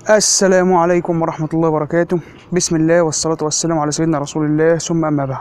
السلام عليكم ورحمة الله وبركاته. بسم الله والصلاة والسلام على سيدنا رسول الله، ثم أما بعد.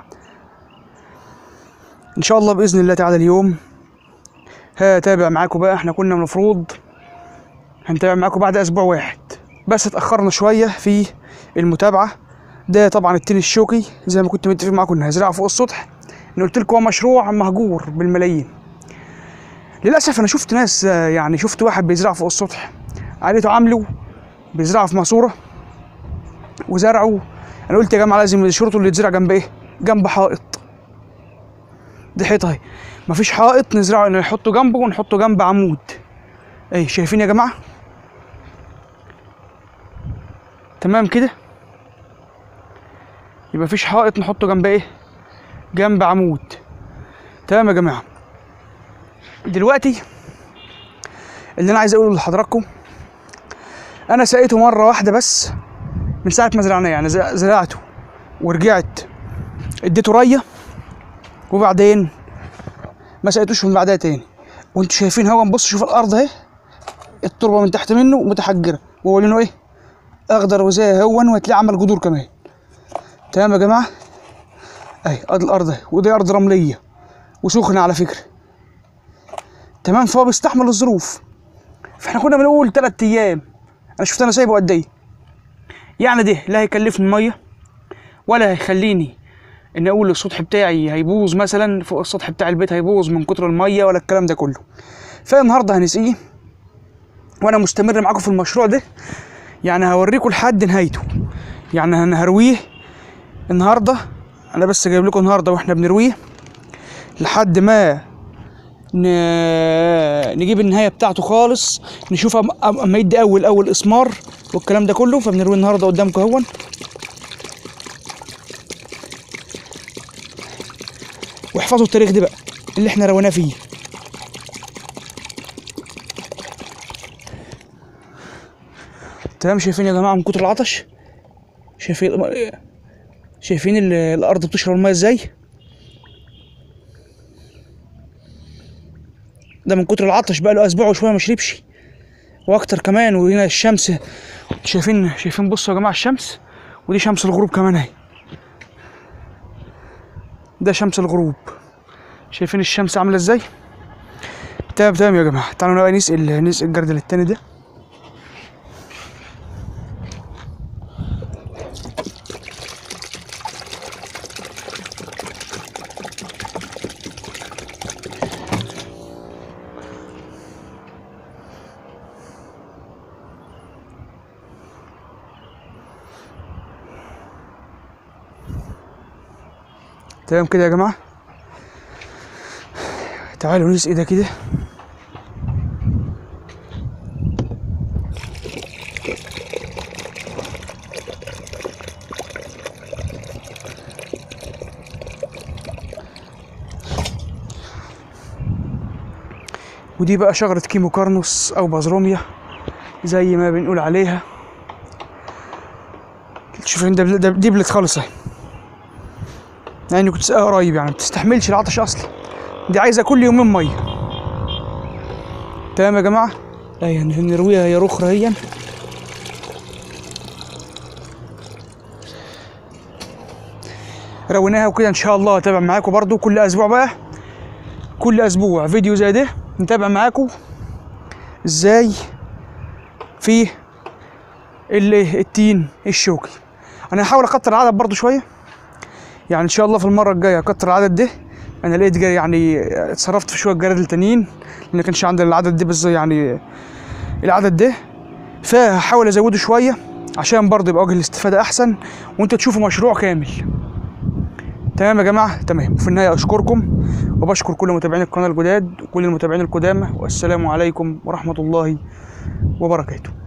إن شاء الله بإذن الله تعالى اليوم هتابع معاكم بقى. احنا كنا المفروض هنتابع معاكم بعد أسبوع واحد، بس اتأخرنا شوية في المتابعة. ده طبعا التين الشوكي زي ما كنت متفق معاكم إن هزرعه فوق السطح. أنا قلت لكم هو مشروع مهجور بالملايين. للأسف أنا شفت ناس، يعني شفت واحد بيزرع فوق السطح، عائلته عامله بيزرعوا في ماسوره وزرعوا. انا قلت يا جماعه لازم الشروط اللي يتزرع جنب ايه؟ جنب حائط. دي حيطه اهي، مفيش حائط نزرعه، نحطه جنبه ونحطه جنب عمود. ايه شايفين يا جماعه؟ تمام كده، يبقى مفيش حائط نحطه جنب ايه؟ جنب عمود. تمام يا جماعه. دلوقتي اللي انا عايز اقوله لحضراتكم، انا سقيته مره واحده بس من ساعه ما زرعناه، يعني زرعته ورجعت اديته ريه وبعدين ما سقيتوش من بعدها تاني. وانتوا شايفين هو، نبص شوف الارض اهي، التربه من تحت منه متحجره وهو لونه ايه؟ اخضر وزي هون، وهتلاقيه عمل جذور كمان. تمام يا جماعه؟ اهي ادي الارض اهي، ودي ارض رمليه وسخنه على فكره. تمام، فهو بيستحمل الظروف. فاحنا كنا بنقول 3 ايام، انا شفت انا سايبه قد ايه. يعني ده لا هيكلفني ميه ولا هيخليني ان اقول السطح بتاعي هيبوظ، مثلا فوق السطح بتاع البيت هيبوظ من كتر الميه ولا الكلام ده كله. فالنهارده هنسقيه، وانا مستمر معاكم في المشروع ده، يعني هوريكم لحد نهايته. يعني انا هرويه النهارده، انا بس جايب لكم النهارده واحنا بنرويه لحد ما نجيب النهايه بتاعته خالص، نشوف اما يدي اول اسمار والكلام ده كله. فبنروي النهارده قدامكم اهون. واحفظوا التاريخ ده بقى اللي احنا رويناه فيه. تمام، شايفين يا جماعه من كتر العطش؟ شايفين الارض بتشرب الميه ازاي؟ ده من كتر العطش بقى له اسبوع وشويه ما شربش واكتر كمان. وهنا الشمس شايفين بصوا يا جماعه الشمس، ودي شمس الغروب كمان اهي. ده شمس الغروب، شايفين الشمس عامله ازاي؟ تمام يا جماعه، تعالوا بقى نسقي الجردل التاني ده. تمام كده يا جماعه، تعالوا نسقي ده كده. ودي بقى شجرة كيموكارنوس او بازروميا زي ما بنقول عليها. شوفين ده دبلت خالص اهي، يعني كنت سقاها قريب، يعني متستحملش العطش اصلا، دي عايزه كل يومين ميه. تمام يا جماعه، اهي نرويها يا رخرة اهي. رويناها وكده. ان شاء الله هتابع معاكم برضو كل اسبوع بقى، كل اسبوع فيديو زي ده نتابع معاكم ازاي في التين الشوكي. انا هحاول اكتر العدد برضو شويه، يعني ان شاء الله في المره الجايه اكتر العدد ده. انا لقيت يعني اتصرفت في شويه جرادل تانيين لان كانش عندي العدد ده بس، يعني العدد ده، فهحاول ازوده شويه عشان برضه يبقى وجه الاستفاده احسن وانتوا تشوفوا مشروع كامل. تمام يا جماعه؟ تمام. وفي النهايه اشكركم وبشكر كل متابعين القناه الجداد وكل المتابعين القدامى، والسلام عليكم ورحمه الله وبركاته.